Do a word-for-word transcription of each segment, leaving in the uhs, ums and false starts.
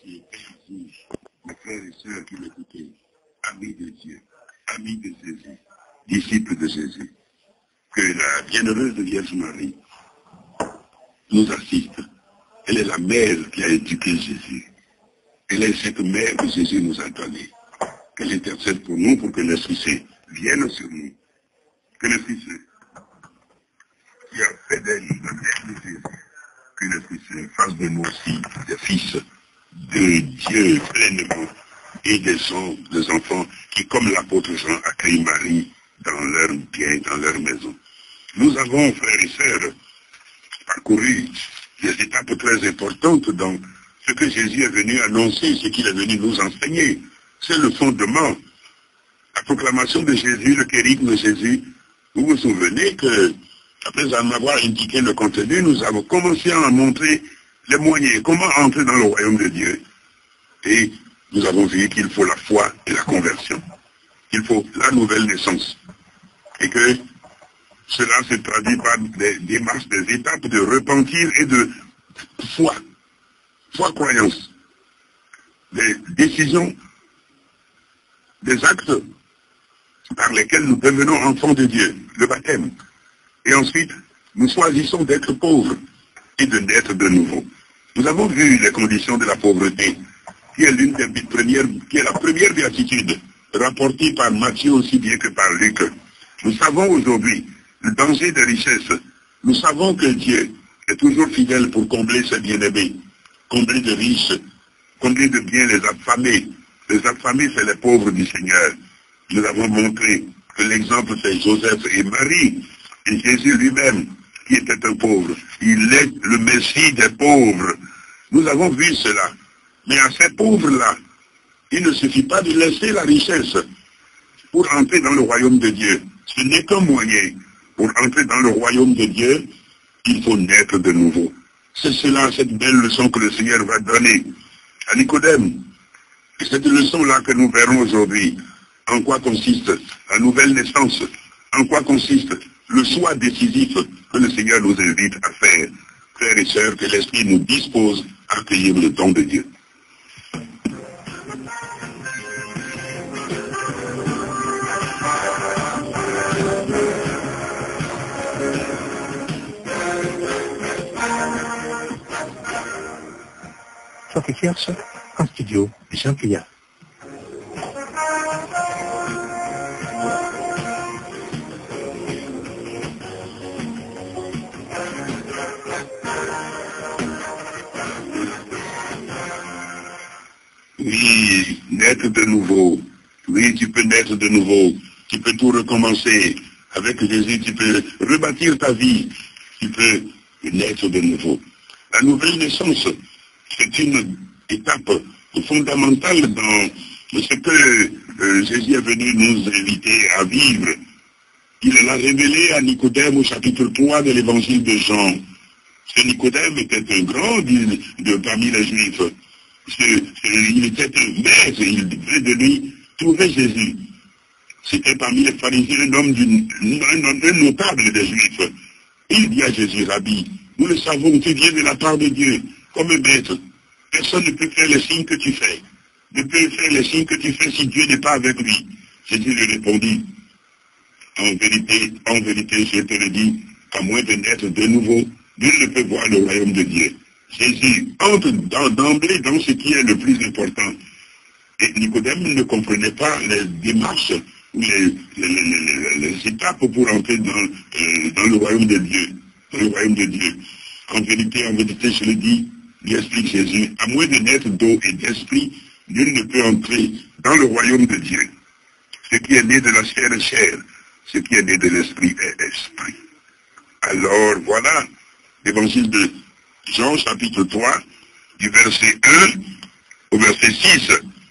remercier Père Rouge, mes frères et sœurs qui l'écoutaient, amis de Dieu, amis de Jésus, disciples de Jésus, que la bienheureuse Vierge Marie nous assiste. Elle est la mère qui a éduqué Jésus. Elle est cette mère que Jésus nous a donnée. Qu'elle intercède pour nous, pour que l'Esprit Saint vienne sur nous. Que l'Esprit Saint, qui a fait d'elle la mère de Jésus, que l'Esprit Saint fasse de nous aussi des fils de Dieu pleinement et des, gens, des enfants qui, comme l'apôtre Jean, accueillent Marie dans leur bien, dans leur maison. Nous avons, frères et sœurs, parcouru des étapes très importantes dans ce que Jésus est venu annoncer, ce qu'il est venu nous enseigner. C'est le fondement. La proclamation de Jésus, le kérigme de Jésus. Vous vous souvenez que, après en avoir indiqué le contenu, nous avons commencé à en montrer les moyens, comment entrer dans le royaume de Dieu. Et nous avons vu qu'il faut la foi et la conversion. Il faut la nouvelle naissance. Et que cela se traduit par des démarches, des étapes de repentir et de foi. Foi-croyance. Des décisions, des actes par lesquels nous devenons enfants de Dieu, le baptême. Et ensuite, nous choisissons d'être pauvres et de naître de nouveau. Nous avons vu les conditions de la pauvreté, qui est l'une des premières, qui est la première béatitude, rapportée par Matthieu aussi bien que par Luc. Nous savons aujourd'hui le danger des richesses. Nous savons que Dieu est toujours fidèle pour combler ses bien-aimés, combler de riches, combler de biens les affamés. Les affamés, c'est les pauvres du Seigneur. Nous avons montré que l'exemple, c'est Joseph et Marie, et Jésus lui-même, qui était un pauvre. Il est le Messie des pauvres. Nous avons vu cela. Mais à ces pauvres-là, il ne suffit pas de laisser la richesse pour entrer dans le royaume de Dieu. Ce n'est qu'un moyen. Pour entrer dans le royaume de Dieu, il faut naître de nouveau. C'est cela, cette belle leçon que le Seigneur va donner à Nicodème. Et cette leçon-là que nous verrons aujourd'hui, en quoi consiste la nouvelle naissance, en quoi consiste le choix décisif que le Seigneur nous invite à faire. Frères et sœurs, que l'Esprit nous dispose à accueillir le don de Dieu. Sophie Cherche, en studio, Jean Pillard. Oui, naître de nouveau. Oui, tu peux naître de nouveau. Tu peux tout recommencer. Avec Jésus, tu peux rebâtir ta vie. Tu peux naître de nouveau. La nouvelle naissance, c'est une étape fondamentale dans ce que euh, Jésus est venu nous inviter à vivre. Il l'a révélé à Nicodème au chapitre trois de l'évangile de Jean. Ce Nicodème était un grand de, de, parmi les Juifs. Ce, ce, il était un maître, il devait de lui trouver Jésus. C'était parmi les pharisiens un homme d'une, un, un notable des Juifs. Il dit à Jésus, Rabbi, nous le savons, tu viens de la part de Dieu, comme un maître. Personne ne peut faire les signes que tu fais. Ne peut faire les signes que tu fais si Dieu n'est pas avec lui. Jésus lui répondit, en vérité, en vérité, je te le dis, qu'à moins de naître de nouveau, nul ne peut voir le royaume de Dieu. Jésus entre d'emblée dans ce qui est le plus important. Et Nicodème ne comprenait pas les démarches, les, les, les, les, les étapes pour entrer dans, euh, dans le royaume de Dieu. Dans le royaume de Dieu. En vérité, en vérité, je le dis, lui explique Jésus, à moins de naître d'eau et d'esprit, nul ne peut entrer dans le royaume de Dieu. Ce qui est né de la chair est chair, ce qui est né de l'esprit est esprit. Alors voilà, l'évangile de Jean, chapitre trois, du verset un au verset six.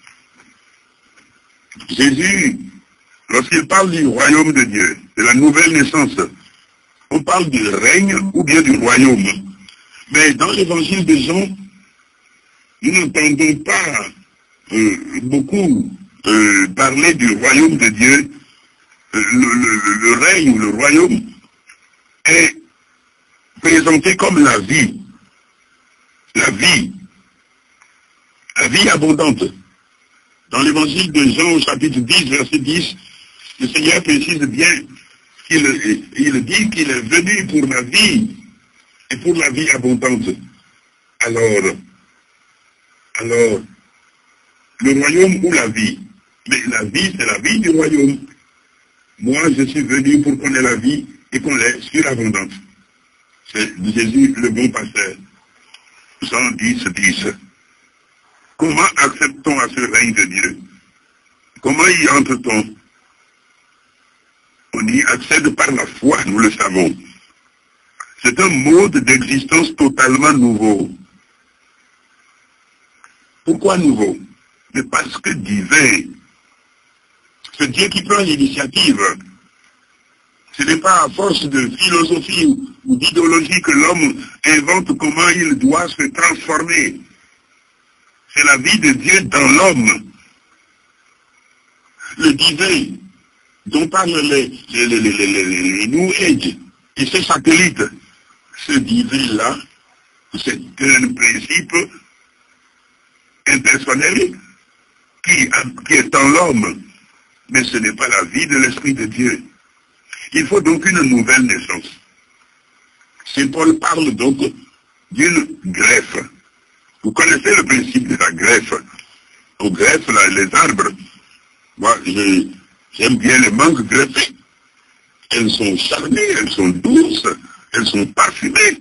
Jésus, lorsqu'il parle du royaume de Dieu, de la nouvelle naissance, on parle du règne ou bien du royaume. Mais dans l'évangile de Jean, nous n'entendons pas euh, beaucoup euh, parler du royaume de Dieu. Le, le, le règne ou le royaume est présenté comme la vie. La vie. La vie abondante. Dans l'évangile de Jean au chapitre dix, verset dix, le Seigneur précise bien qu'il il dit qu'il est venu pour la vie et pour la vie abondante. Alors, alors, le royaume ou la vie? Mais la vie, c'est la vie du royaume. Moi, je suis venu pour qu'on ait la vie et qu'on l'ait surabondante. C'est Jésus, le bon pasteur. Jean dix, dix. Comment acceptons à ce règne de Dieu? Comment y entre-t-on? On y accède par la foi, nous le savons. C'est un mode d'existence totalement nouveau. Pourquoi nouveau? Mais parce que divin. C'est Dieu qui prend l'initiative. Ce n'est pas à force de philosophie ou, ou d'idéologie que l'homme invente comment il doit se transformer. C'est la vie de Dieu dans l'homme. Le divin dont parlent les, les, les, les, les, les New Age et ses satellites. Ce divin-là, c'est un principe impersonnel qui, qui est en l'homme. Mais ce n'est pas la vie de l'Esprit de Dieu. Il faut donc une nouvelle naissance. Saint Paul parle donc d'une greffe. Vous connaissez le principe de la greffe. On greffe là, les arbres. Moi, j'aime bien les mangues greffées. Elles sont charnées, elles sont douces, elles sont parfumées.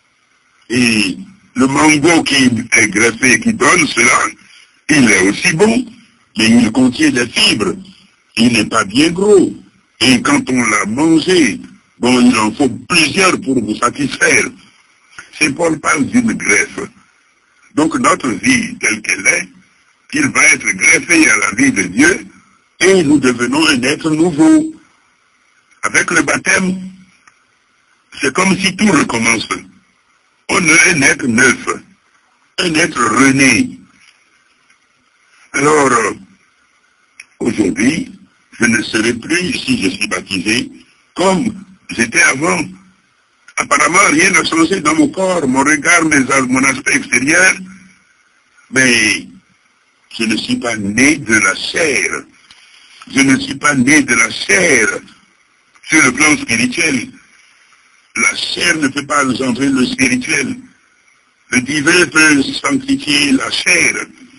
Et le mango qui est greffé, qui donne cela, il est aussi bon, mais il contient des fibres. Il n'est pas bien gros. Et quand on l'a mangé, bon, il en faut plusieurs pour vous satisfaire. Saint Paul parle d'une greffe. Donc notre vie telle qu'elle est, il va être greffé à la vie de Dieu, et nous devenons un être nouveau. Avec le baptême, c'est comme si tout recommence. On est un être neuf, un être rené. Alors, aujourd'hui, je ne serai plus, si je suis baptisé, comme j'étais avant. Apparemment, rien n'a changé dans mon corps, mon regard, mes, mon aspect extérieur, mais je ne suis pas né de la chair. Je ne suis pas né de la chair sur le plan spirituel. La chair ne peut pas engendrer le spirituel. Le divin peut sanctifier la chair.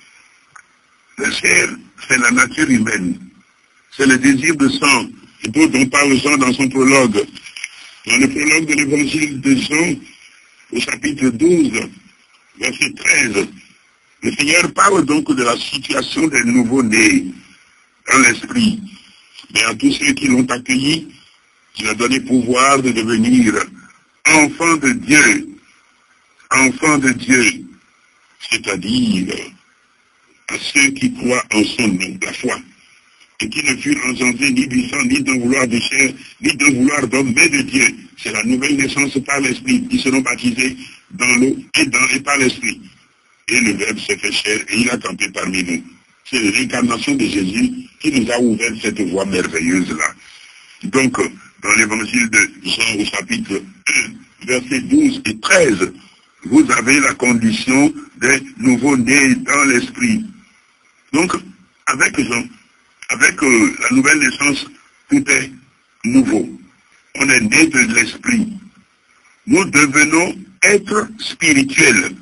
La chair, c'est la nature humaine. C'est le désir de sang, dont on parle Jean dans son prologue. Dans le prologue de l'évangile de Jean, au chapitre douze, verset treize, le Seigneur parle donc de la situation des nouveaux-nés dans l'esprit. Mais à tous ceux qui l'ont accueilli, il a donné pouvoir de devenir enfants de Dieu. Enfants de Dieu, c'est-à-dire à ceux qui croient en son nom, la foi, et qui ne furent engendrés ni du sang, ni d'un vouloir de chair, ni d'un vouloir d'homme, mais de Dieu. C'est la nouvelle naissance par l'Esprit, qui seront baptisés dans l'eau et, dans, et par l'Esprit. Et le Verbe s'est fait chair et il a campé parmi nous. C'est l'incarnation de Jésus qui nous a ouvert cette voie merveilleuse-là. Donc, dans l'évangile de Jean au chapitre un, versets douze et treize, vous avez la condition des nouveaux-nés dans l'Esprit. Donc, avec Jean, avec euh, la nouvelle naissance, tout est nouveau. On est né de l'Esprit. Nous devenons être spirituels.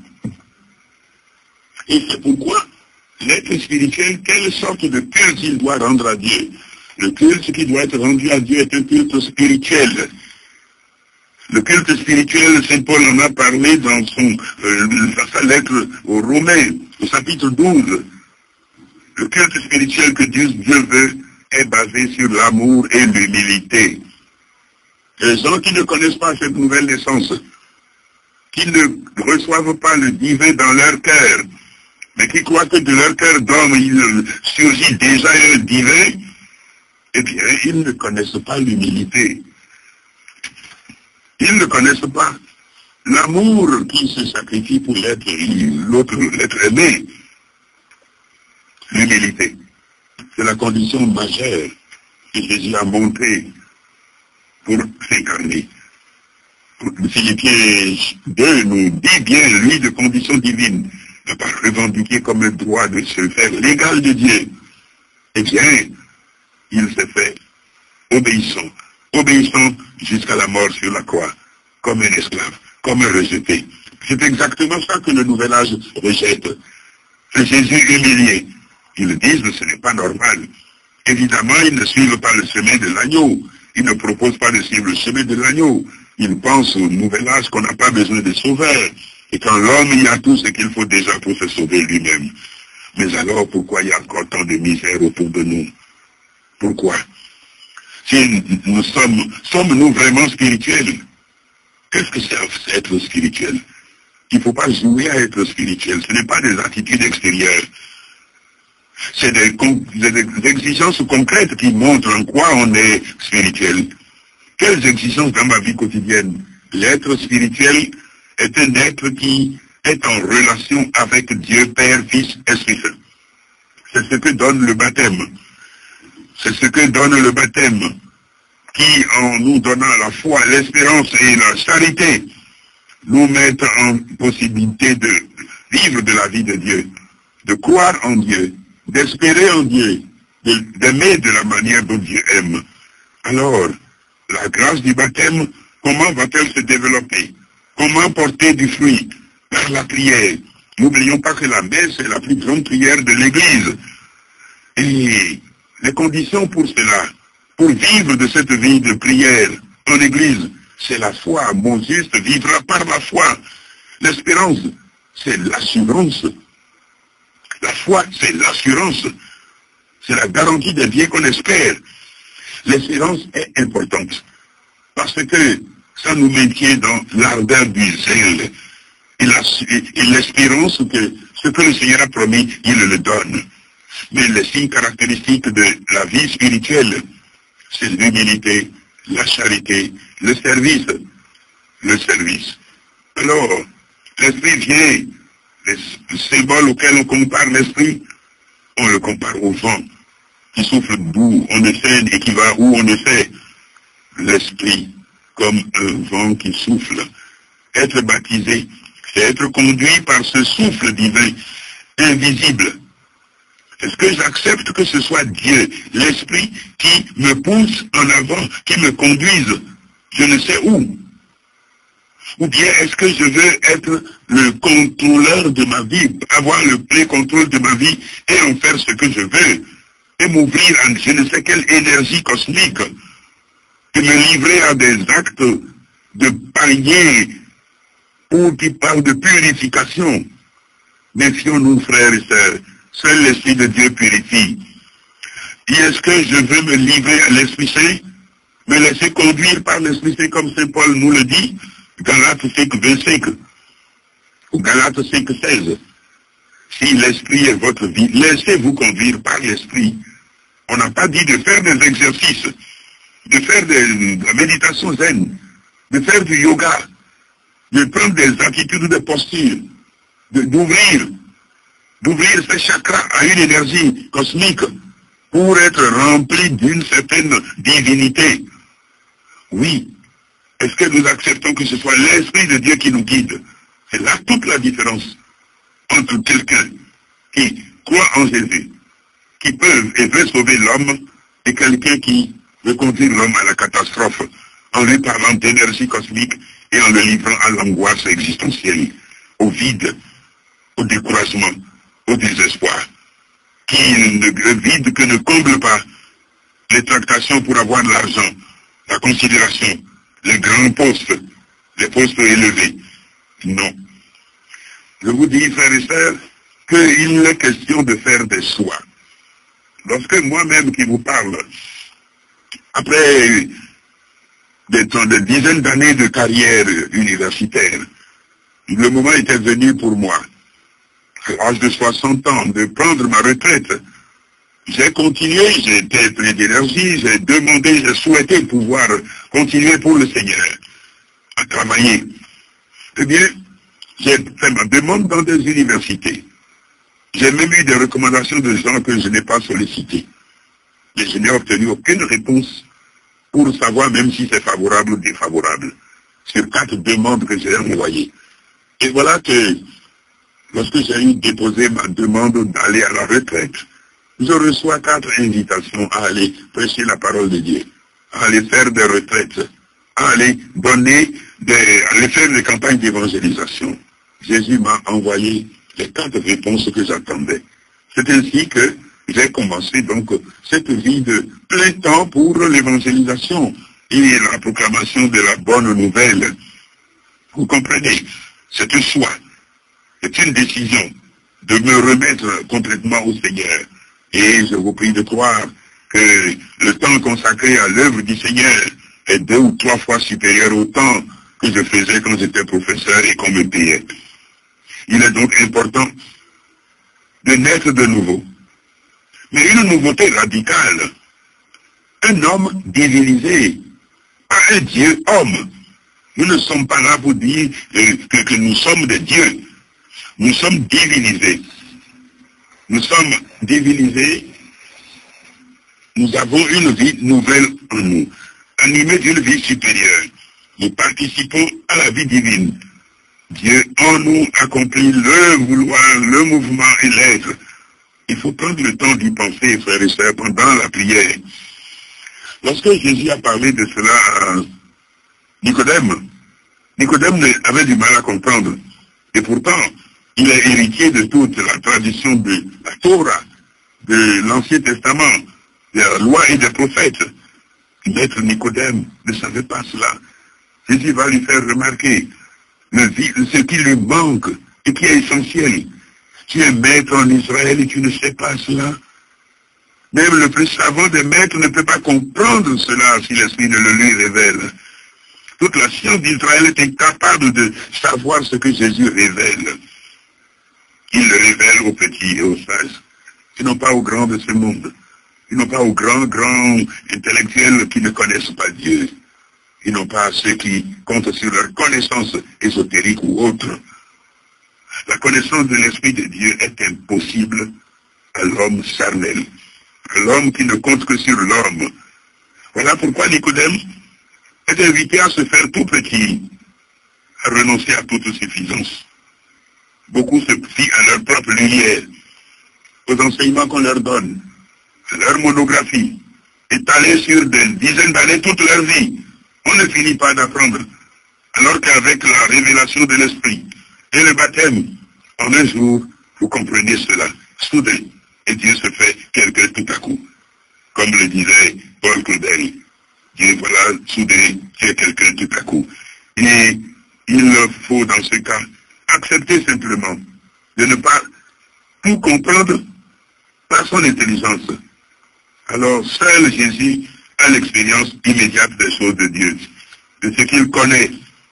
Et c'est pourquoi l'être spirituel, quelle sorte de culte il doit rendre à Dieu? Le culte qui doit être rendu à Dieu est un culte spirituel. Le culte spirituel, Saint Paul en a parlé dans son, euh, sa lettre aux Romains, au chapitre douze. Le culte spirituel que Dieu, Dieu veut est basé sur l'amour et l'humilité. Les gens qui ne connaissent pas cette nouvelle naissance, qui ne reçoivent pas le divin dans leur cœur, mais qui croient que de leur cœur d'homme, il surgit déjà un divin, eh bien, ils ne connaissent pas l'humilité. Ils ne connaissent pas l'amour qui se sacrifie pour l'être, l'autre, l'être aimé. L'humilité. C'est la condition majeure que Jésus a montée pour s'incarner. Philippiens deux nous dit bien, lui, de condition divine. n'a pas revendiqué comme un droit de se faire l'égal de Dieu, eh bien, il s'est fait obéissant, obéissant jusqu'à la mort sur la croix, comme un esclave, comme un rejeté. C'est exactement ça que le nouvel âge rejette. C'est Jésus humilié. Ils disent que ce n'est pas normal. Évidemment, ils ne suivent pas le chemin de l'agneau. Ils ne proposent pas de suivre le chemin de l'agneau. Ils pensent au nouvel âge qu'on n'a pas besoin de sauveur. Et qu'en l'homme, il y a tout ce qu'il faut déjà pour se sauver lui-même. Mais alors, pourquoi il y a encore tant de misère autour de nous? Pourquoi? Si nous sommes, sommes-nous vraiment spirituels? Qu'est-ce que c'est être spirituel? Il ne faut pas jouer à être spirituel. Ce n'est pas des attitudes extérieures. C'est des, des exigences concrètes qui montrent en quoi on est spirituel. Quelles exigences dans ma vie quotidienne? L'être spirituel est un être qui est en relation avec Dieu, Père, Fils, Esprit Saint. C'est ce que donne le baptême. C'est ce que donne le baptême, qui, en nous donnant la foi, l'espérance et la charité, nous mettent en possibilité de vivre de la vie de Dieu, de croire en Dieu, d'espérer en Dieu, d'aimer de la manière dont Dieu aime. Alors, la grâce du baptême, comment va-t-elle se développer? Comment porter du fruit? Par la prière. N'oublions pas que la messe est la plus grande prière de l'Église. Et les conditions pour cela, pour vivre de cette vie de prière en Église, c'est la foi. Mon juste vivra par la foi. L'espérance, c'est l'assurance. La foi, c'est l'assurance. C'est la garantie des biens qu'on espère. L'espérance est importante. Parce que ça nous maintient dans l'ardeur du zèle. Et l'espérance que ce que le Seigneur a promis, il le donne. Mais les signes caractéristiques de la vie spirituelle, c'est l'humilité, la charité, le service. Le service. Alors, l'esprit vient, le symbole auquel on compare l'esprit, on le compare au vent, qui souffle d'où on ne sait et qui va où on ne sait. L'esprit, comme un vent qui souffle. Être baptisé, c'est être conduit par ce souffle divin, invisible. Est-ce que j'accepte que ce soit Dieu, l'Esprit, qui me pousse en avant, qui me conduise, je ne sais où? Ou bien est-ce que je veux être le contrôleur de ma vie, avoir le plein contrôle de ma vie et en faire ce que je veux, et m'ouvrir à je ne sais quelle énergie cosmique, et me livrer à des actes de panier ou qui parlent de purification? Méfions-nous, frères et sœurs. Seul l'Esprit de Dieu purifie. Et est-ce que je veux me livrer à l'Esprit Saint, me laisser conduire par l'Esprit Saint comme Saint Paul nous le dit, Galates cinq, vingt-cinq, ou Galates cinq, seize. Si l'Esprit est votre vie, laissez-vous conduire par l'Esprit. On n'a pas dit de faire des exercices, de faire de, de la méditation zen, de faire du yoga, de prendre des attitudes de posture, d'ouvrir, d'ouvrir ses chakras à une énergie cosmique pour être rempli d'une certaine divinité. Oui. Est-ce que nous acceptons que ce soit l'Esprit de Dieu qui nous guide? C'est là toute la différence entre quelqu'un qui croit en Jésus, qui peut et veut sauver l'homme, et quelqu'un qui veut conduire l'homme à la catastrophe en lui parlant d'énergie cosmique et en le livrant à l'angoisse existentielle, au vide, au découragement, au désespoir, qui ne vide que ne comble pas les tractations pour avoir de l'argent, la considération, les grands postes, les postes élevés. Non. Je vous dis, frères et sœurs, qu'il est question de faire des choix. Lorsque moi-même qui vous parle, après des, des dizaines d'années de carrière universitaire, le moment était venu pour moi, à l'âge de soixante ans, de prendre ma retraite. J'ai continué, j'ai été plein d'énergie, j'ai demandé, j'ai souhaité pouvoir continuer pour le Seigneur, à travailler. Eh bien, j'ai fait ma demande dans des universités. J'ai même eu des recommandations de gens que je n'ai pas sollicités. Mais je n'ai obtenu aucune réponse pour savoir même si c'est favorable ou défavorable sur quatre demandes que j'ai envoyées. Et voilà que lorsque j'ai eu déposé ma demande d'aller à la retraite, je reçois quatre invitations à aller prêcher la parole de Dieu, à aller faire des retraites, à aller donner, des, à aller faire des campagnes d'évangélisation. Jésus m'a envoyé les quatre réponses que j'attendais. C'est ainsi que j'ai commencé donc cette vie de plein temps pour l'évangélisation et la proclamation de la bonne nouvelle. Vous comprenez, c'est un choix, c'est une décision de me remettre complètement au Seigneur. Et je vous prie de croire que le temps consacré à l'œuvre du Seigneur est deux ou trois fois supérieur au temps que je faisais quand j'étais professeur et qu'on me payait. Il est donc important de naître de nouveau. Mais une nouveauté radicale. Un homme divinisé, pas un Dieu homme. Nous ne sommes pas là pour dire euh, que, que nous sommes des dieux. Nous sommes divinisés. Nous sommes divinisés. Nous avons une vie nouvelle en nous, animée d'une vie supérieure. Nous participons à la vie divine. Dieu en nous accomplit le vouloir, le mouvement et l'être. Il faut prendre le temps d'y penser, frères et sœurs, pendant la prière. Lorsque Jésus a parlé de cela à Nicodème, Nicodème avait du mal à comprendre. Et pourtant, il est héritier de toute la tradition de la Torah, de l'Ancien Testament, de la loi et des prophètes. Maître Nicodème ne savait pas cela. Jésus va lui faire remarquer le, ce qui lui manque et qui est essentiel. Tu es maître en Israël et tu ne sais pas cela. Même le plus savant des maîtres ne peut pas comprendre cela si l'Esprit ne le lui révèle. Toute la science d'Israël est incapable de savoir ce que Jésus révèle. Il le révèle aux petits et aux sages, qui n'ont pas aux grands de ce monde. Ils n'ont pas aux grands, grands intellectuels qui ne connaissent pas Dieu. Ils n'ont pas à ceux qui comptent sur leur connaissance ésotérique ou autre. La connaissance de l'Esprit de Dieu est impossible à l'homme charnel, à l'homme qui ne compte que sur l'homme. Voilà pourquoi Nicodème est invité à se faire tout petit, à renoncer à toute suffisance. Beaucoup se fient à leur propre lumière, aux enseignements qu'on leur donne, à leur monographie, étalée sur des dizaines d'années toute leur vie. On ne finit pas d'apprendre, alors qu'avec la révélation de l'Esprit et le baptême, en un jour, vous comprenez cela, soudain, et Dieu se fait quelqu'un tout à coup. Comme le disait Paul Claudel, Dieu, voilà, soudain, tu es quelqu'un tout à coup. Et il faut, dans ce cas, accepter simplement de ne pas tout comprendre par son intelligence. Alors, seul Jésus a l'expérience immédiate des choses de Dieu, de ce qu'il connaît.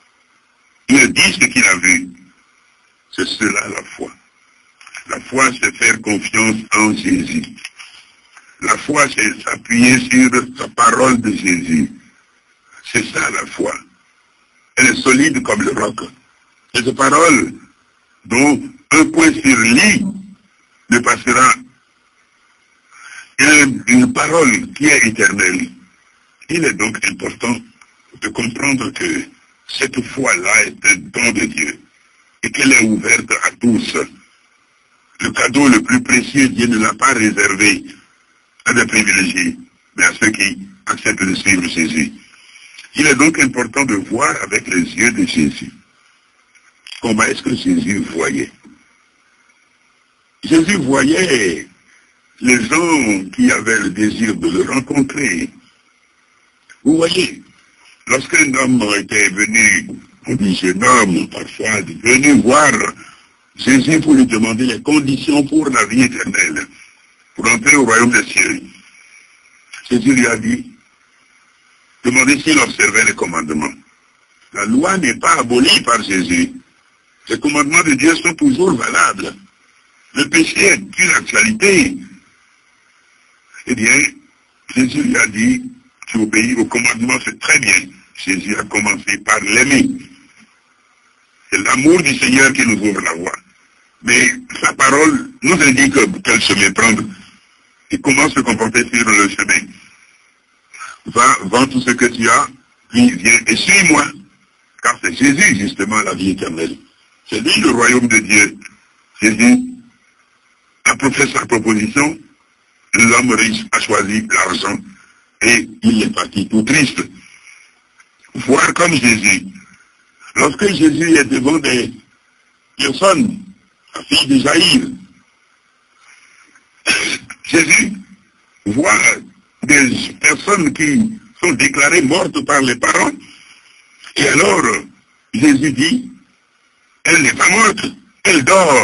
Il dit ce qu'il a vu. C'est cela la foi. La foi, c'est faire confiance en Jésus. La foi, c'est s'appuyer sur la parole de Jésus. C'est ça la foi. Elle est solide comme le roc. Cette parole, dont un point sur l'île ne passera. Une, une parole qui est éternelle. Il est donc important de comprendre que cette foi-là est un don de Dieu et qu'elle est ouverte à tous. Le cadeau le plus précieux, Dieu ne l'a pas réservé à des privilégiés, mais à ceux qui acceptent de suivre Jésus. Il est donc important de voir avec les yeux de Jésus. Comment est-ce que Jésus voyait? Jésus voyait les gens qui avaient le désir de le rencontrer. Vous voyez, lorsqu'un homme était venu, on dit jeune homme parfois, venu voir Jésus pour lui demander les conditions pour la vie éternelle, pour entrer au royaume des cieux, Jésus lui a dit, demandez s'il observait les commandements. La loi n'est pas abolie par Jésus. Les commandements de Dieu sont toujours valables. Le péché est une actualité. Eh bien, Jésus lui a dit, tu obéis aux commandements, c'est très bien. Jésus a commencé par l'aimer. C'est l'amour du Seigneur qui nous ouvre la voie. Mais sa parole nous indique quel chemin prendre et comment se comporter sur le chemin. Va, vends tout ce que tu as, puis viens et suis-moi. Car c'est Jésus, justement, la vie éternelle. C'est lui le royaume de Dieu. Jésus a professé sa proposition, l'homme riche a choisi l'argent et il est parti tout triste. Voir comme Jésus. Lorsque Jésus est devant des personnes, la fille de Jaïr, Jésus voit des personnes qui sont déclarées mortes par les parents, et alors Jésus dit, elle n'est pas morte, elle dort.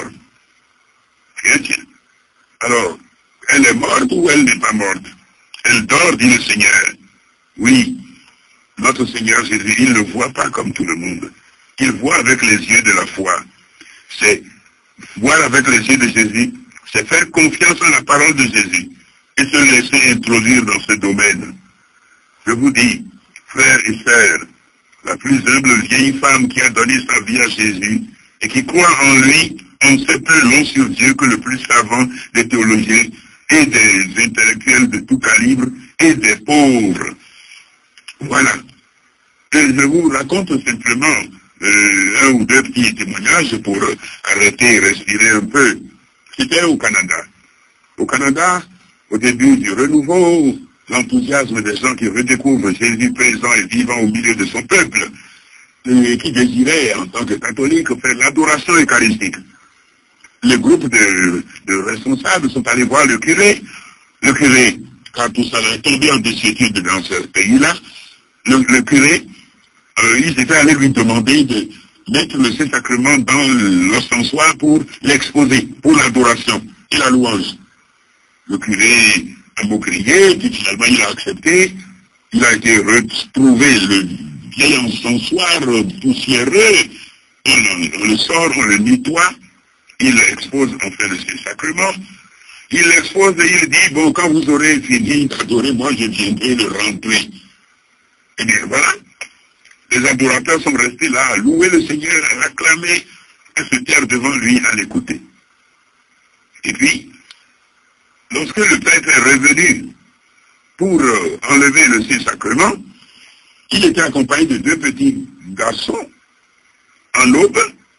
Alors, elle est morte ou elle n'est pas morte? Elle dort, dit le Seigneur. Oui, notre Seigneur Jésus, il ne voit pas comme tout le monde. Il voit avec les yeux de la foi. C'est voir avec les yeux de Jésus, c'est faire confiance en la parole de Jésus et se laisser introduire dans ce domaine. Je vous dis, frères et sœurs, la plus humble vieille femme qui a donné sa vie à Jésus et qui croit en lui, on sait plus long sur Dieu que le plus savant des théologiens et des intellectuels de tout calibre et des pauvres. Voilà. Et je vous raconte simplement euh, un ou deux petits témoignages pour euh, arrêter et respirer un peu. C'était au Canada. Au Canada, au début du renouveau, l'enthousiasme des gens qui redécouvrent Jésus présent et vivant au milieu de son peuple, et qui désiraient, en tant que catholiques, faire l'adoration eucharistique. Les groupes de, de responsables sont allés voir le curé. Le curé, car tout ça est tombé en désuétude dans ce pays-là, le, le curé, euh, ils étaient allés lui demander de mettre le Saint-Sacrement dans l'ostensoir pour l'exposer, pour l'adoration et la louange. Le curé a beau crier, puis finalement il a accepté. Il a été retrouvé le vieil encensoir poussiéreux. On, on le sort, on le nettoie. Il expose enfin le Saint-Sacrement. Il l'expose et il dit, bon, quand vous aurez fini d'adorer, moi je viendrai le rentrer. Et bien voilà. Les adorateurs sont restés là à louer le Seigneur, à l'acclamer, à se taire devant lui, à l'écouter. Et puis, lorsque le prêtre est revenu pour euh, enlever le Saint-Sacrement, il était accompagné de deux petits garçons en aube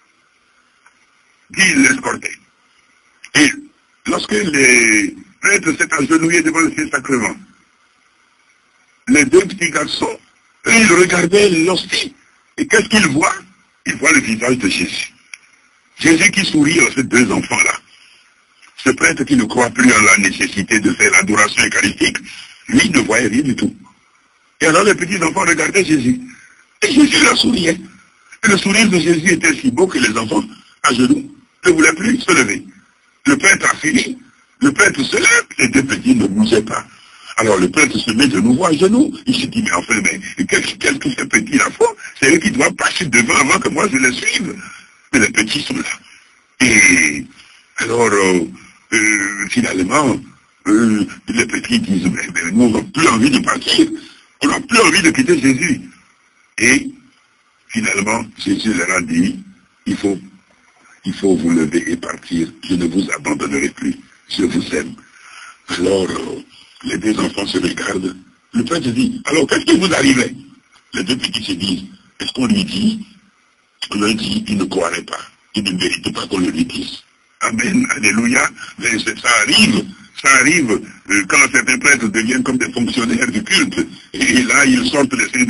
qui l'escortaient. Et lorsque les prêtres s'est agenouillé devant le Saint-Sacrement, les deux petits garçons, eux, ils regardaient l'hostie. Et qu'est-ce qu'ils voient? Ils voient le visage de Jésus. Jésus qui sourit à ces deux enfants-là. Ce prêtre qui ne croit plus en la nécessité de faire l'adoration eucharistique, lui ne voyait rien du tout. Et alors les petits enfants regardaient Jésus. Et Jésus leur souriait. Et le sourire de Jésus était si beau que les enfants, à genoux, ne voulaient plus se lever. Le prêtre a fini. Le prêtre se lève. Les deux petits ne bougeaient pas. Alors le prêtre se met de nouveau à genoux. Il se dit, mais enfin, mais qu'est-ce que ces petits-là font? C'est eux qui doivent passer devant avant que moi je les suive. Mais les petits sont là. Et alors, euh, euh, finalement, euh, les petits disent, mais, mais nous, on n'a plus envie de partir. On n'a plus envie de quitter Jésus. Et finalement, Jésus leur a dit, il faut, il faut vous lever et partir. Je ne vous abandonnerai plus. Je vous aime. Alors, euh, les deux enfants se regardent. Le prêtre dit, alors qu'est-ce qui vous arrive? Les deux petits se disent, est-ce qu'on lui dit? On leur dit, il ne croirait pas. Il ne mérite pas qu'on le lui dise. Amen, alléluia. Mais ça arrive, ça arrive euh, quand certains prêtres deviennent comme des fonctionnaires du culte. Et là, ils sortent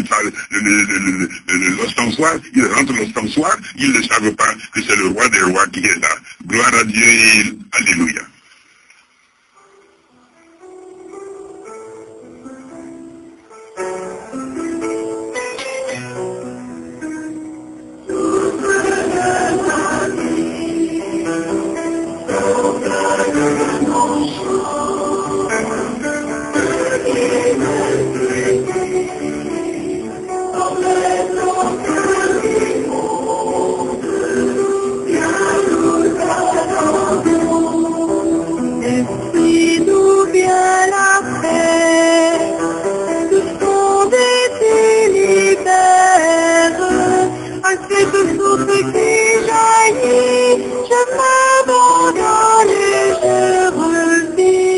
l'ostensoir, ils rentrent l'ostensoir, ils ne savent pas que c'est le roi des rois qui est là. Gloire à Dieu et alléluia. Je m'abandonne et je revis.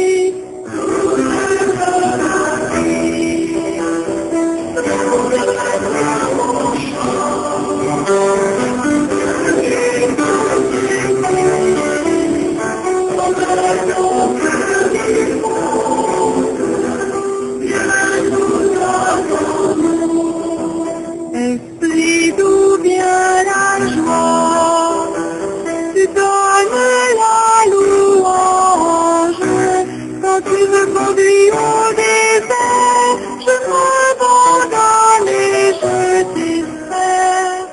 Esprit d'où vient la joie, tu donnes la louange. Quand tu me conduis au désert, je m'abandonne et je t'espère.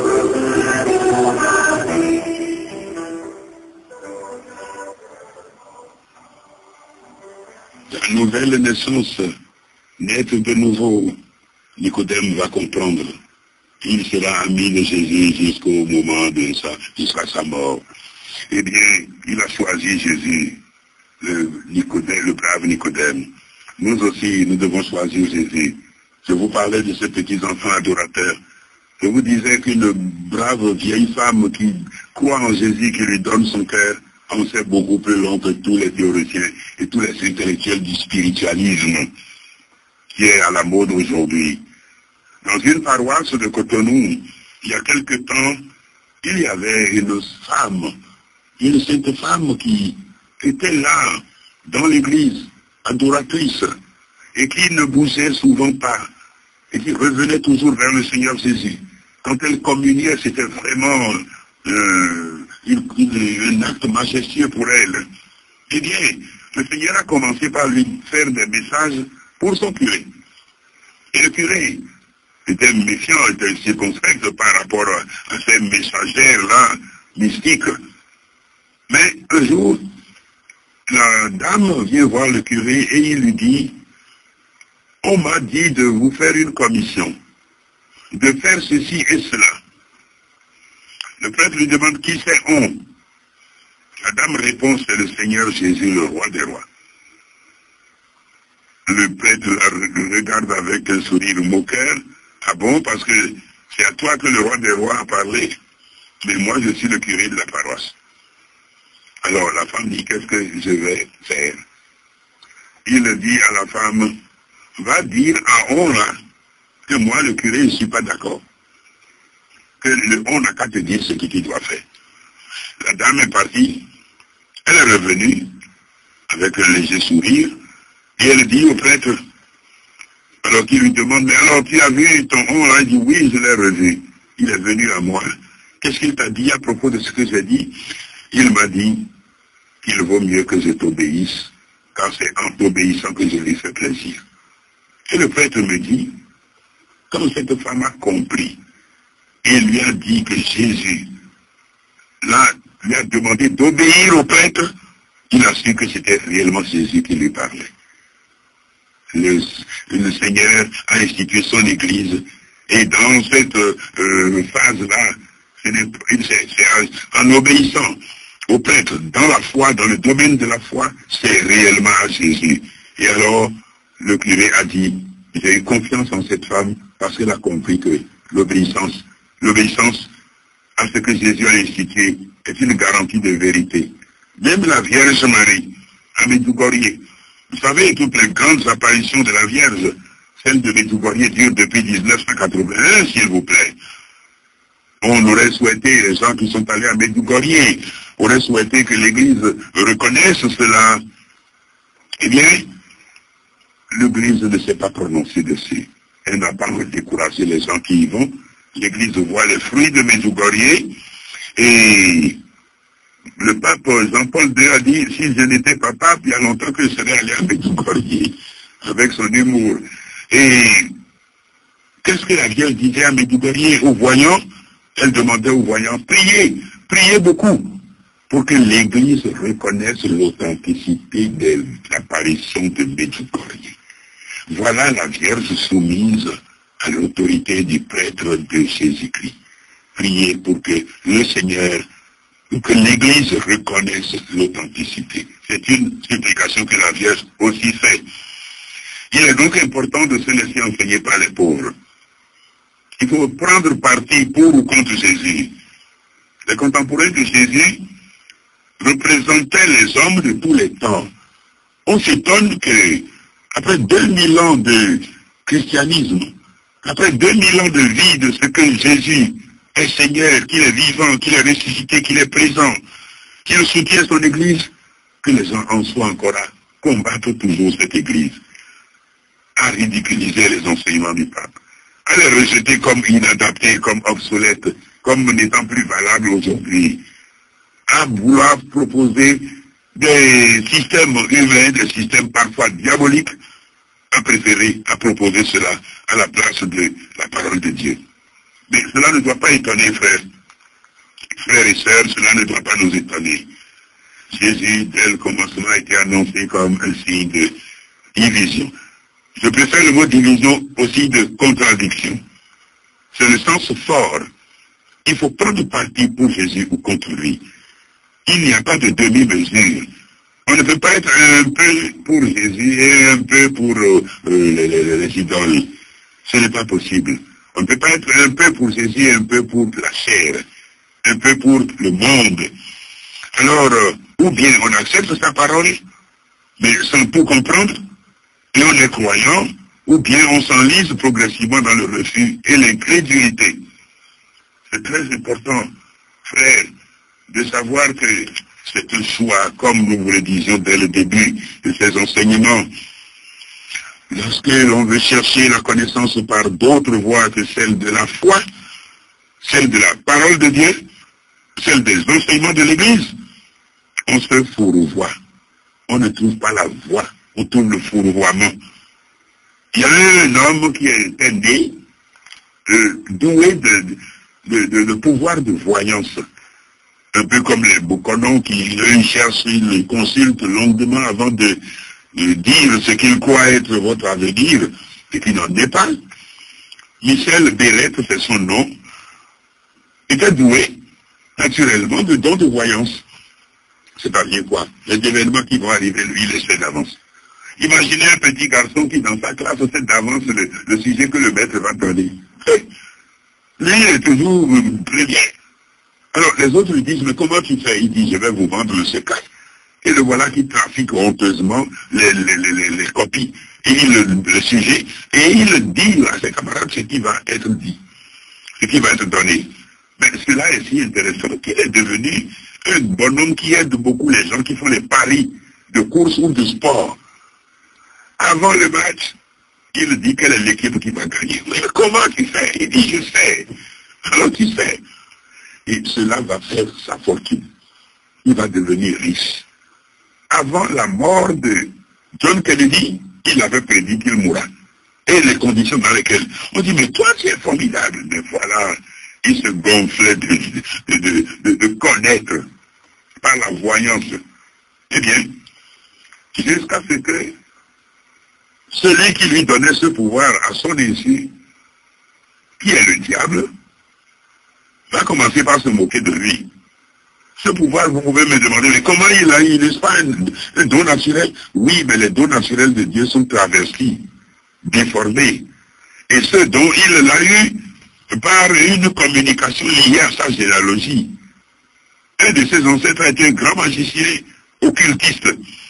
La nouvelle naissance, naître de nouveau, Nicodème va comprendre. Il sera ami de Jésus jusqu'au moment de sa, jusqu'à sa mort. Eh bien, il a choisi Jésus, le, Nicodème, le brave Nicodème. Nous aussi, nous devons choisir Jésus. Je vous parlais de ces petits enfants adorateurs. Je vous disais qu'une brave vieille femme qui croit en Jésus, qui lui donne son cœur, en sait beaucoup plus long que tous les théoriciens et tous les intellectuels du spiritualisme qui est à la mode aujourd'hui. Dans une paroisse de Cotonou, il y a quelque temps, il y avait une femme, une sainte femme qui était là, dans l'église, adoratrice, et qui ne bougeait souvent pas, et qui revenait toujours vers le Seigneur Jésus. Quand elle communiait, c'était vraiment euh, une, une, un acte majestueux pour elle. Eh bien, le Seigneur a commencé par lui faire des messages pour son curé. Et le curé était méfiant, était circonspect par rapport à, à ces messagères-là, mystiques. Mais un jour, la dame vient voir le curé et il lui dit, on m'a dit de vous faire une commission, de faire ceci et cela. Le prêtre lui demande qui c'est on. La dame répond, c'est le Seigneur Jésus, le roi des rois. Le prêtre la regarde avec un sourire moqueur. Ah bon, parce que c'est à toi que le roi des rois a parlé. Mais moi, je suis le curé de la paroisse. Alors la femme dit, qu'est-ce que je vais faire? Il dit à la femme, va dire à on là, que moi, le curé, je ne suis pas d'accord. Que le on n'a qu'à te dire ce que tu dois faire. La dame est partie, elle est revenue, avec un léger sourire, et elle dit au prêtre, alors qu'il lui demande, mais alors tu as vu ton on là? Il dit, oui, je l'ai revu. Il est venu à moi. Qu'est-ce qu'il t'a dit à propos de ce que j'ai dit? Il m'a dit qu'il vaut mieux que je t'obéisse, car c'est en t'obéissant que je lui fais plaisir. Et le prêtre me dit, comme cette femme a compris, et lui a dit que Jésus, là, lui a demandé d'obéir au prêtre, il a su que c'était réellement Jésus qui lui parlait. Le, le Seigneur a institué son Église, et dans cette euh, phase-là, c'est en obéissant au prêtre, dans la foi, dans le domaine de la foi, c'est réellement à Jésus. Et alors, le curé a dit, j'ai eu confiance en cette femme parce qu'elle a compris que l'obéissance, l'obéissance à ce que Jésus a institué est une garantie de vérité. Même la Vierge Marie, à Medjugorje, vous savez, toutes les grandes apparitions de la Vierge, celle de Medjugorje dure depuis mille neuf cent quatre-vingt-un, s'il vous plaît. On aurait souhaité, les gens qui sont allés à Medjugorje, auraient souhaité que l'Église reconnaisse cela. Eh bien, l'Église ne s'est pas prononcée dessus. Elle n'a pas découragé les gens qui y vont. L'Église voit les fruits de Medjugorje. Et le pape Jean-Paul deux a dit, si je n'étais pas pape, il y a longtemps que je serais allé à Medjugorje, avec son humour. Et qu'est-ce que la Vierge disait à Medjugorje aux voyants? Elle demandait aux voyants, priez, priez beaucoup, pour que l'Église reconnaisse l'authenticité de l'apparition de Medjugorje. Voilà la Vierge soumise à l'autorité du prêtre de Jésus-Christ. Priez pour que le Seigneur, pour que l'Église reconnaisse l'authenticité. C'est une supplication que la Vierge aussi fait. Il est donc important de se laisser enseigner par les pauvres. Il faut prendre parti pour ou contre Jésus. Les contemporains de Jésus représentaient les hommes de tous les temps. On s'étonne que, après deux mille ans de christianisme, après deux mille ans de vie de ce que Jésus est Seigneur, qu'il est vivant, qu'il est ressuscité, qu'il est présent, qu'il soutient son Église, que les gens en soient encore à combattre toujours cette Église, à ridiculiser les enseignements du pape, à les rejeter comme inadaptés, comme obsolètes, comme n'étant plus valables aujourd'hui, à vouloir proposer des systèmes humains, des systèmes parfois diaboliques, à préférer, à proposer cela à la place de la parole de Dieu. Mais cela ne doit pas étonner, frères. Frères et sœurs, cela ne doit pas nous étonner. Jésus, dès le commencement, a été annoncé comme un signe de division. Je préfère le mot division aussi de contradiction. C'est le sens fort. Il faut prendre parti pour Jésus ou contre lui. Il n'y a pas de demi-mesure. On ne peut pas être un peu pour Jésus et un peu pour euh, les, les, les idoles. Ce n'est pas possible. On ne peut pas être un peu pour Jésus et un peu pour la chair, un peu pour le monde. Alors, euh, ou bien on accepte sa parole, mais sans tout comprendre, et on est croyant, ou bien on s'enlise progressivement dans le refus et l'incrédulité. C'est très important, frère, de savoir que c'est un choix, comme nous vous le disions dès le début de ces enseignements. Lorsque l'on veut chercher la connaissance par d'autres voies que celle de la foi, celle de la parole de Dieu, celle des enseignements de l'Église, on se fourvoie. On ne trouve pas la voie, on trouve le fourvoiement. Il y a un homme qui est né, euh, doué de, de, de, de pouvoir de voyance. Un peu comme les Bouconons qui, eux, cherchent, ils consultent longuement avant de, de dire ce qu'ils croient être votre avenir, et qui n'en est pas. Michel Bérette, c'est son nom, était doué, naturellement, de dons de voyance. C'est pas bien quoi. Les événements qui vont arriver, lui, il les sait d'avance. Imaginez un petit garçon qui, dans sa classe, sait d'avance le, le sujet que le maître va donner. Lui, il est toujours très bien. Alors, les autres lui disent, mais comment tu fais? Il dit, je vais vous vendre le secret. Et le voilà qui trafique honteusement les, les, les, les, les copies, et le, le sujet, et il dit à ses camarades ce qui va être dit, ce qui va être donné. Mais cela est si intéressant qu'il est devenu un bonhomme qui aide beaucoup les gens qui font les paris de course ou de sport. Avant le match, il dit quelle est l'équipe qui va gagner. Mais comment tu fais? Il dit, je sais. Alors tu sais. Et cela va faire sa fortune. Il va devenir riche. Avant la mort de John Kennedy, il avait prédit qu'il mourra. Et les conditions dans lesquelles on dit, mais toi tu es formidable. Mais voilà, il se gonflait de, de, de, de, de connaître par la voyance. Eh bien, jusqu'à ce que celui qui lui donnait ce pouvoir à son insu, qui est le diable, va commencer par se moquer de lui. Ce pouvoir, vous pouvez me demander, mais comment il a eu, n'est-ce pas un, un don naturel? Oui, mais les dons naturels de Dieu sont traversés, déformés. Et ce don, il l'a eu par une communication liée à sa généalogie. Un de ses ancêtres a été un grand magicien occultiste.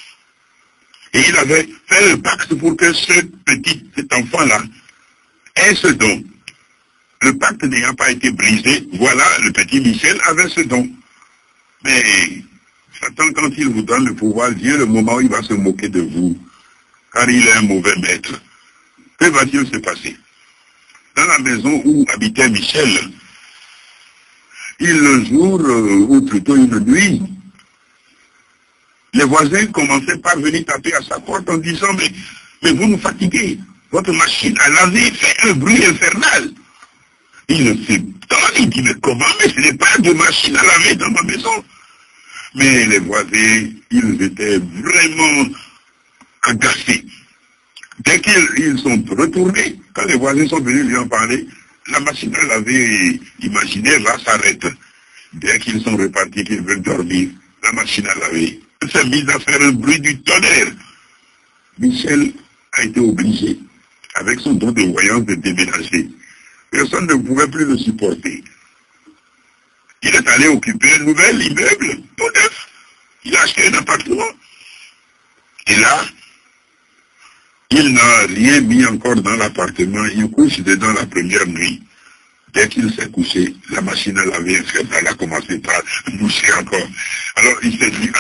Et il avait fait un pacte pour que ce petit cet enfant-là ait ce don. Le pacte n'ayant pas été brisé, voilà, le petit Michel avait ce don. Mais Satan, quand il vous donne le pouvoir, vient le moment où il va se moquer de vous, car il est un mauvais maître. Que va-t-il se passer? Dans la maison où habitait Michel, il le jour, euh, ou plutôt une nuit, les voisins commençaient par venir taper à sa porte en disant, mais, mais vous nous fatiguez, votre machine à laver fait un bruit infernal. Il se donne, il dit, mais comment? Mais ce n'est pas de machine à laver dans ma maison. Mais les voisins, ils étaient vraiment agacés. Dès qu'ils sont retournés, quand les voisins sont venus lui en parler, la machine à laver imaginaire là s'arrête. Dès qu'ils sont repartis, qu'ils veulent dormir, la machine à laver s'est mise à faire un bruit du tonnerre. Michel a été obligé, avec son don de voyance, de déménager. Personne ne pouvait plus le supporter. Il est allé occuper un nouvel immeuble, tout neuf. Il a acheté un appartement. Et là, il n'a rien mis encore dans l'appartement. Il couche dedans la première nuit. Dès qu'il s'est couché, la machine à laver infernale a commencé par boucher encore. Alors il s'est dit, ah,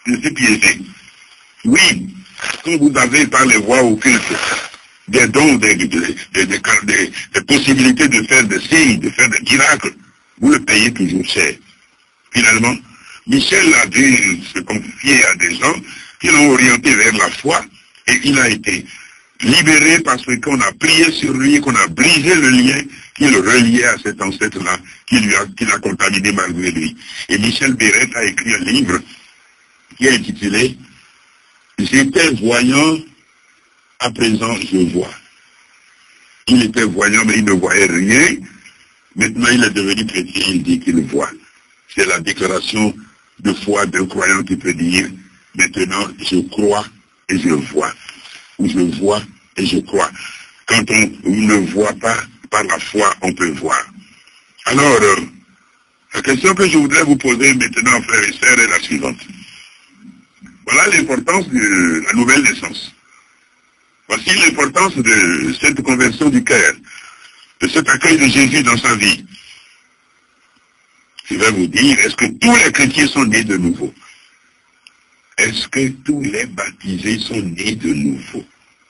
de se piéger. Oui, quand vous avez par les voies occultes des dons, des, des, des, des, des, des possibilités de faire des signes, de faire des miracles, vous le payez toujours cher. Finalement, Michel a dû se confier à des gens qui l'ont orienté vers la foi et il a été libéré parce qu'on a prié sur lui, qu'on a brisé le lien qui le reliait à cet ancêtre-là, qui lui a, qui l'a contaminé malgré lui. Et Michel Béret a écrit un livre qui est intitulé « J'étais voyant, à présent je vois ». Il était voyant mais il ne voyait rien. Maintenant il est devenu chrétien, il dit qu'il voit. C'est la déclaration de foi d'un croyant qui peut dire « Maintenant je crois et je vois ». Ou je vois et je crois. Quand on ne voit pas, par la foi, on peut voir. Alors, euh, la question que je voudrais vous poser maintenant, frères et sœurs, est la suivante. Voilà l'importance de la nouvelle naissance. Voici l'importance de cette conversion du cœur, de cet accueil de Jésus dans sa vie. Je vais vous dire, est-ce que tous les chrétiens sont nés de nouveau? Est-ce que tous les baptisés sont nés de nouveau?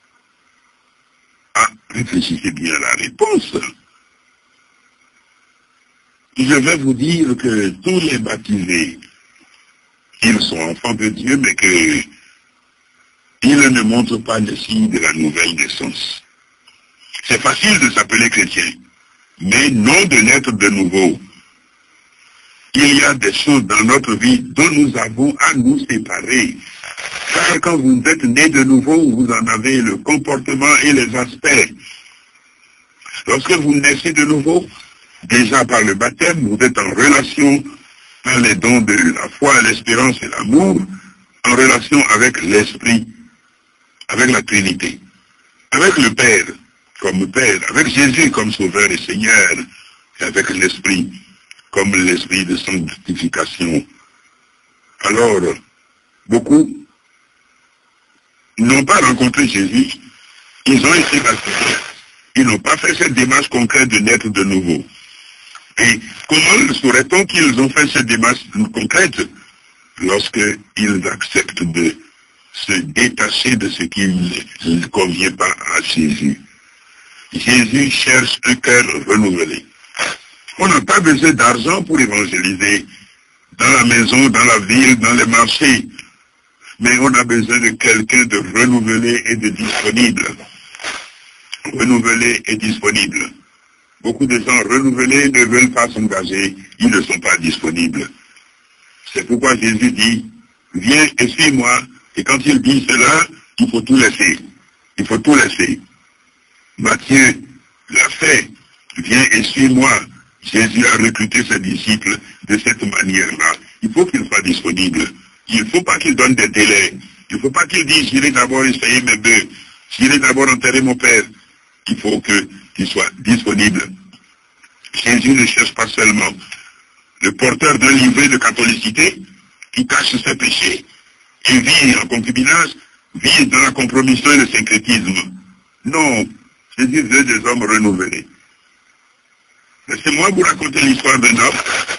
Ah, réfléchissez bien à la réponse. Je vais vous dire que tous les baptisés, ils sont enfants de Dieu, mais que ils ne montrent pas le signe de la nouvelle naissance. C'est facile de s'appeler chrétien, mais non de naître de nouveau. Il y a des choses dans notre vie dont nous avons à nous séparer. Car quand vous êtes né de nouveau, vous en avez le comportement et les aspects. Lorsque vous naissez de nouveau, déjà par le baptême, vous êtes en relation par les dons de la foi, l'espérance et l'amour, en relation avec l'Esprit, avec la Trinité, avec le Père comme Père, avec Jésus comme Sauveur et Seigneur, et avec l'Esprit comme l'esprit de sanctification. Alors, beaucoup n'ont pas rencontré Jésus, ils ont été baptisés, ils n'ont pas fait cette démarche concrète de naître de nouveau. Et comment saurait-on qu'ils ont fait cette démarche concrète lorsqu'ils acceptent de se détacher de ce qui ne convient pas à Jésus? Jésus cherche un cœur renouvelé. On n'a pas besoin d'argent pour évangéliser dans la maison, dans la ville, dans les marchés. Mais on a besoin de quelqu'un de renouvelé et de disponible. Renouvelé et disponible. Beaucoup de gens renouvelés ne veulent pas s'engager, ils ne sont pas disponibles. C'est pourquoi Jésus dit, viens et suis-moi. Et quand il dit cela, il faut tout laisser. Il faut tout laisser. Matthieu l'a fait. Viens et suis-moi. Jésus a recruté ses disciples de cette manière-là. Il faut qu'ils soient disponibles. Il ne faut pas qu'ils donnent des délais. Il ne faut pas qu'ils disent, j'irai d'abord essayer mes bœufs. J'irai d'abord enterrer mon père. Il faut qu'ils soient disponibles. Jésus ne cherche pas seulement le porteur d'un livret de catholicité qui cache ses péchés et vit en concubinage, vit dans la compromission et le syncrétisme. Non, Jésus veut des hommes renouvelés. Laissez-moi vous raconter l'histoire d'un homme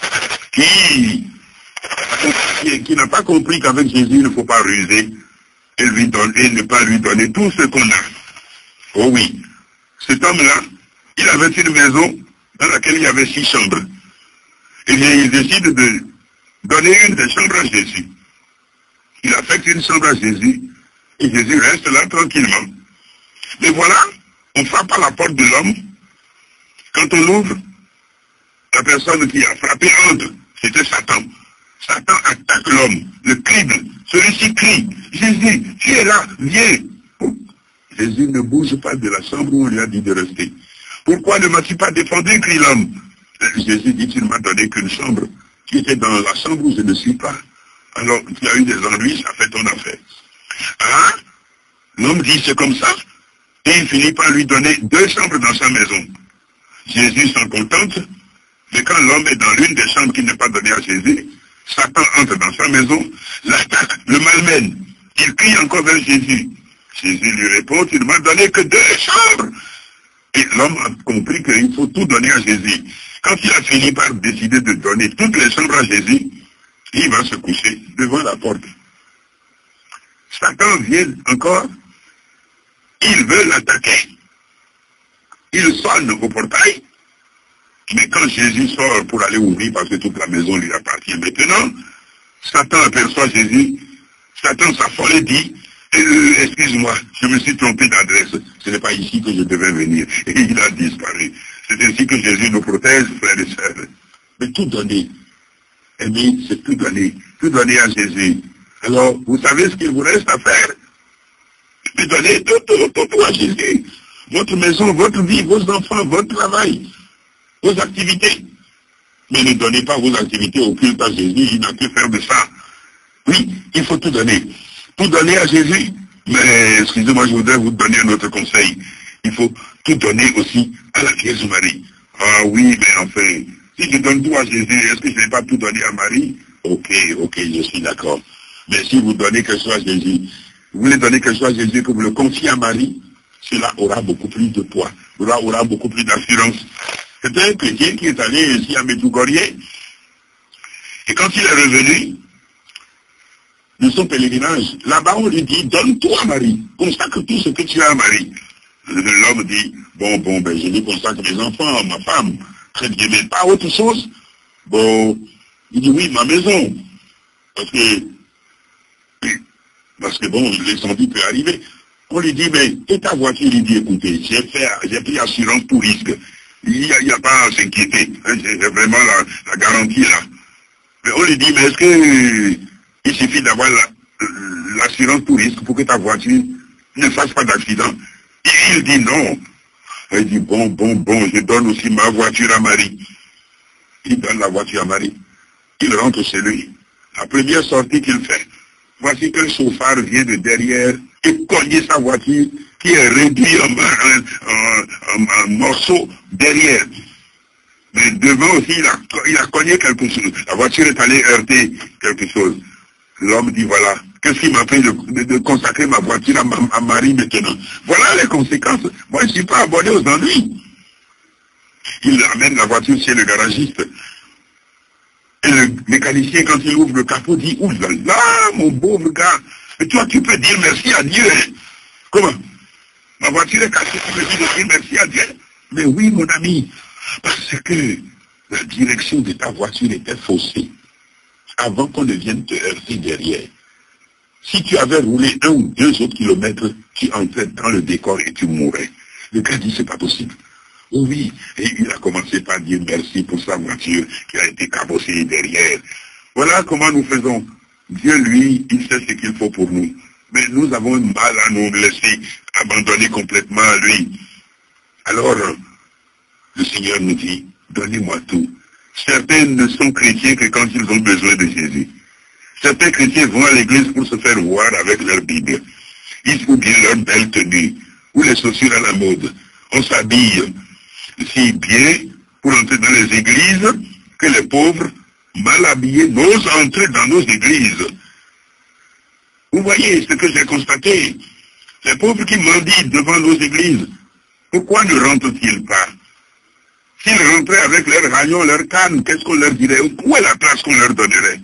qui, qui, qui n'a pas compris qu'avec Jésus, il ne faut pas ruser et, lui donner, et ne pas lui donner tout ce qu'on a. Oh oui, cet homme-là, il avait une maison dans laquelle il y avait six chambres. Et bien, il décide de donner une des chambres à Jésus. Il affecte une chambre à Jésus et Jésus reste là tranquillement. Mais voilà, on frappe à la porte de l'homme. Quand on ouvre, la personne qui a frappé entre, c'était Satan. Satan attaque l'homme, le crible. Celui-ci crie, Jésus, tu es là, viens. Jésus ne bouge pas de la chambre où on lui a dit de rester. Pourquoi ne m'as-tu pas défendu, crie l'homme. Jésus dit, tu ne m'as donné qu'une chambre. Tu étais dans la chambre où je ne suis pas. Alors, tu as eu des ennuis, ça fait ton affaire. Ah, l'homme dit, c'est comme ça. Et il finit par lui donner deux chambres dans sa maison. Jésus s'en contente, mais quand l'homme est dans l'une des chambres qui n'est pas donnée à Jésus, Satan entre dans sa maison, l'attaque, le malmène. Il crie encore vers Jésus. Jésus lui répond, tu ne m'as donné que deux chambres. Et l'homme a compris qu'il faut tout donner à Jésus. Quand il a fini par décider de donner toutes les chambres à Jésus, il va se coucher devant la porte. Satan vient encore, il veut l'attaquer. Il sonne au portail, mais quand Jésus sort pour aller ouvrir, parce que toute la maison lui appartient maintenant, Satan aperçoit Jésus, Satan s'affole et dit, euh, excuse-moi, je me suis trompé d'adresse, ce n'est pas ici que je devais venir. Et il a disparu. C'est ainsi que Jésus nous protège, frères et sœurs. Mais tout donner, aimer, c'est tout donner, tout donner à Jésus. Alors, vous savez ce qu'il vous reste à faire? Tout donner tout, tout, tout, tout à Jésus. Votre maison, votre vie, vos enfants, votre travail, vos activités. Mais ne donnez pas vos activités au culte à Jésus, il n'a que faire de ça. Oui, il faut tout donner. Tout donner à Jésus. Mais, excusez-moi, je voudrais vous donner un autre conseil. Il faut tout donner aussi à la Vierge Marie. Ah oui, mais enfin, si je donne tout à Jésus, est-ce que je ne vais pas tout donner à Marie? Ok, ok, je suis d'accord. Mais si vous donnez quelque chose à Jésus, vous voulez donner quelque chose à Jésus, que vous le confiez à Marie, cela aura beaucoup plus de poids, cela aura beaucoup plus d'assurance. C'est un chrétien qui est allé ici à Medjugorje, et quand il est revenu de son pèlerinage, là-bas on lui dit, donne tout à Marie, consacre tout ce que tu as à Marie. L'homme dit, bon, bon, ben je lui consacre mes enfants, ma femme, très bien, mais pas autre chose. Bon, il dit, oui, ma maison, parce que, parce que bon, l'incendie peut arriver. On lui dit, mais, et ta voiture? Il dit, écoutez, j'ai fait, j'ai pris assurance pour risque. Il n'y a, il y a pas à s'inquiéter. Hein, j'ai vraiment la, la garantie là. Mais on lui dit, mais est-ce que il suffit d'avoir l'assurance la, pour risque pour que ta voiture ne fasse pas d'accident? Il dit non. Il dit, bon, bon, bon, je donne aussi ma voiture à Marie. Il donne la voiture à Marie. Il rentre chez lui. La première sortie qu'il fait, voici qu'un chauffard vient de derrière et cogne sa voiture qui est réduite en, en, en, en morceaux derrière. Mais devant aussi, il a, il a cogné quelque chose. La voiture est allée heurter quelque chose. L'homme dit, voilà, qu'est-ce qui m'a fait de, de, de consacrer ma voiture à, ma, à Marie maintenant? Voilà les conséquences. Moi, je ne suis pas abonné aux ennuis. Il amène la voiture chez le garagiste. Et le mécanicien, quand il ouvre le capot, dit, ouh là là, mon pauvre gars, mais toi, tu peux dire merci à Dieu. Comment? Ma voiture est cassée, tu peux dire merci à Dieu? Mais oui, mon ami, parce que la direction de ta voiture était faussée avant qu'on ne vienne te heurter derrière. Si tu avais roulé un ou deux autres kilomètres, tu entrais dans le décor et tu mourrais. Le gars dit, c'est pas possible. Oh oui, et il a commencé par dire merci pour sa voiture qui a été cabossée derrière. Voilà comment nous faisons. Dieu, lui, il sait ce qu'il faut pour nous. Mais nous avons mal à nous laisser abandonner complètement à lui. Alors, le Seigneur nous dit, donnez-moi tout. Certains ne sont chrétiens que quand ils ont besoin de Jésus. Certains chrétiens vont à l'église pour se faire voir avec leur Bible. Ils ou bien leur belle tenue, ou les chaussures à la mode. On s'habille si bien pour entrer dans les églises que les pauvres, mal habillés, n'osent entrer dans nos églises. Vous voyez ce que j'ai constaté. Les pauvres qui mendient devant nos églises, pourquoi ne rentrent-ils pas? S'ils rentraient avec leurs raillons, leurs cannes, qu'est-ce qu'on leur dirait? Où est la place qu'on leur donnerait?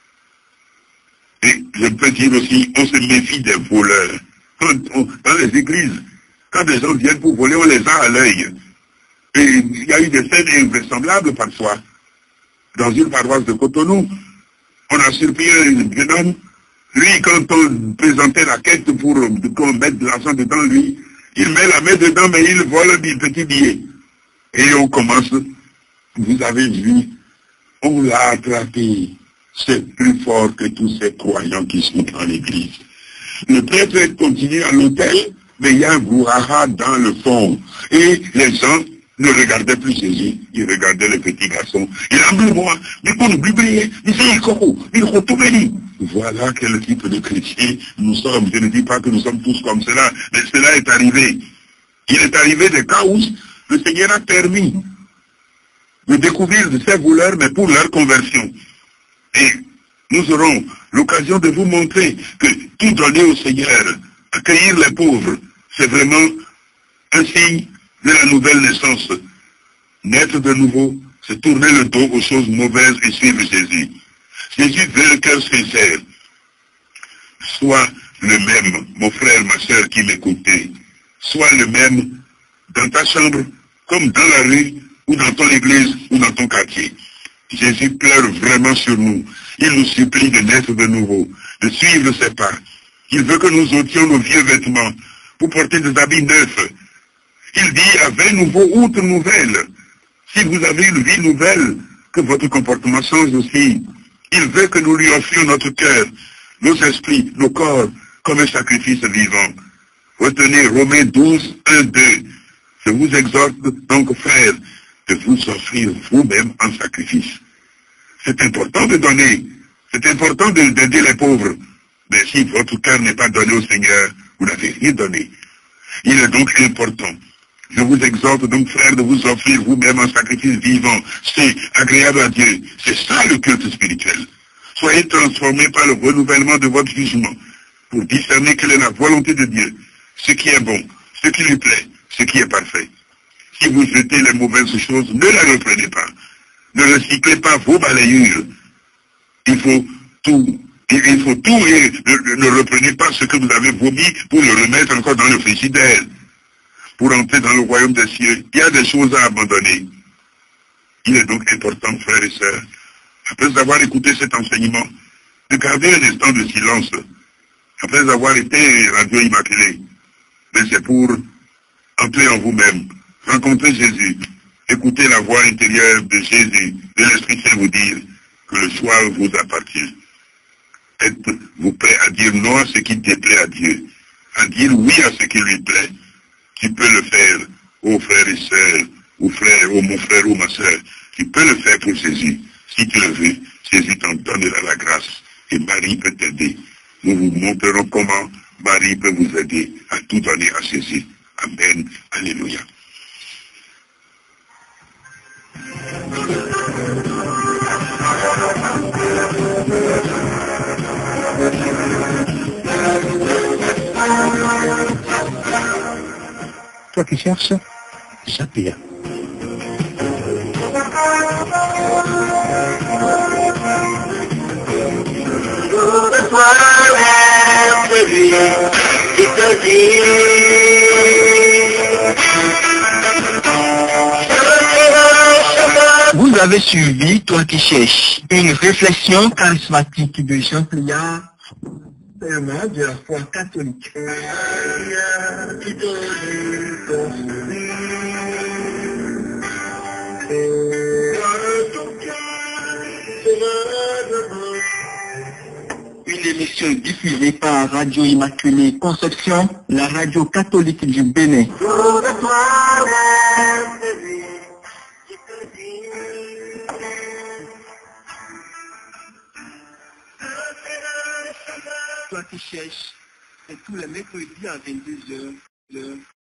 Et je peux dire aussi, on se méfie des voleurs. Quand on, dans les églises, quand des gens viennent pour voler, on les a à l'œil. Et il y a eu des scènes invraisemblables parfois. Dans une paroisse de Cotonou, on a surpris un jeune homme. Lui, quand on présentait la quête pour qu'on mette de l'argent dedans, lui, il met la main dedans, mais il vole des petits billets. Et on commence, vous avez vu, on l'a attrapé. C'est plus fort que tous ces croyants qui sont dans l'église. Le prêtre continue à l'hôtel, mais il y a un brouhaha dans le fond. Et les gens ne regardaient plus Jésus, ils regardaient les petits garçons. Il a dit, moi, mais qu'on oublie, mais c'est Yoko, il retourne. Voilà quel type de chrétien nous sommes. Je ne dis pas que nous sommes tous comme cela, mais cela est arrivé. Il est arrivé des cas où le Seigneur a permis de découvrir de ces voleurs, mais pour leur conversion. Et nous aurons l'occasion de vous montrer que tout donner au Seigneur, accueillir les pauvres, c'est vraiment un signe de la nouvelle naissance. Naître de nouveau, c'est tourner le dos aux choses mauvaises et suivre Jésus. Jésus veut le cœur sincère. Soit le même, mon frère, ma soeur qui m'écoutait, sois le même dans ta chambre, comme dans la rue, ou dans ton église, ou dans ton quartier. Jésus pleure vraiment sur nous. Il nous supplie de naître de nouveau, de suivre ses pas. Il veut que nous ôtions nos vieux vêtements pour porter des habits neufs. Il dit à vingt nouveaux outre nouvelles. Si vous avez une vie nouvelle, que votre comportement change aussi. Il veut que nous lui offrions notre cœur, nos esprits, nos corps, comme un sacrifice vivant. Retenez Romains douze, un, deux. Je vous exhorte donc, frères, de vous offrir vous-même en sacrifice. C'est important de donner. C'est important d'aider les pauvres. Mais si votre cœur n'est pas donné au Seigneur, vous n'avez rien donné. Il est donc important. Je vous exhorte donc, frères, de vous offrir vous-même un sacrifice vivant. C'est agréable à Dieu. C'est ça le culte spirituel. Soyez transformés par le renouvellement de votre jugement pour discerner quelle est la volonté de Dieu, ce qui est bon, ce qui lui plaît, ce qui est parfait. Si vous jetez les mauvaises choses, ne les reprenez pas. Ne recyclez pas vos balayures. Il faut tout. Il faut tout et ne, ne reprenez pas ce que vous avez vomi pour le remettre encore dans le frigidaire. Pour entrer dans le royaume des cieux, il y a des choses à abandonner. Il est donc important, frères et sœurs, après avoir écouté cet enseignement, de garder un instant de silence, après avoir été radio immaculé. Mais c'est pour entrer en vous-même, rencontrer Jésus, écouter la voix intérieure de Jésus, de l'Esprit Saint vous dire que le choix vous appartient. Êtes-vous prêt à dire non à ce qui déplaît à Dieu, à dire oui à ce qui lui plaît? Tu peux le faire, ô frères et sœurs, ou frère, ô mon frère ou ma sœur. Tu peux le faire pour Jésus. Si tu le veux, Jésus t'en donnera la grâce. Et Marie peut t'aider. Nous vous montrerons comment Marie peut vous aider à tout donner à Jésus. Amen. Alléluia. Toi qui cherches, Sapir. Vous avez suivi, toi qui cherches, une réflexion charismatique de Jean Pliard, père de la foi catholique. Une émission diffusée par Radio Immaculée Conception, la radio catholique du Bénin. Toi qui cherches, c'est tous les mercredis à vingt-deux heures.